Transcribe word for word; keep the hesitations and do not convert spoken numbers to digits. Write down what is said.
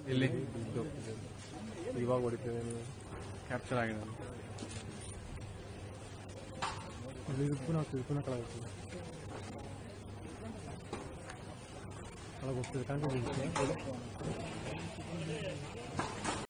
ಇಲ್ಲಿ ಇವಾಗ ಹೊಡಿತೇವೆ ನೀವು ಕ್ಯಾಪ್ಚರ್ ಆಗಿದೆ ಪುನಃ ಹೋಗ್ತೀವಿ ಪುನಃ ಕೆಳಗೆ ಹೋಗ್ತೀವಿ ಕೆಳಗೆ ಹೋಗ್ತೀವಿ ಕಾಣ್ತಿದ್ದೀವಿ